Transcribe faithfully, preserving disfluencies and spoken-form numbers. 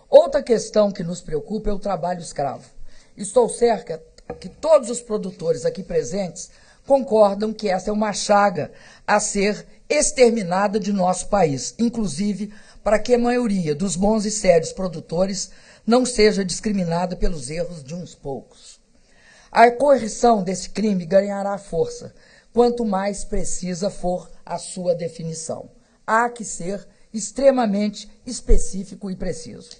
Outra questão que nos preocupa é o trabalho escravo. Estou certa que todos os produtores aqui presentes concordam que essa é uma chaga a ser exterminada de nosso país, inclusive para que a maioria dos bons e sérios produtores não seja discriminada pelos erros de uns poucos. A correção desse crime ganhará força, quanto mais precisa for a sua definição. Há que ser extremamente específico e preciso.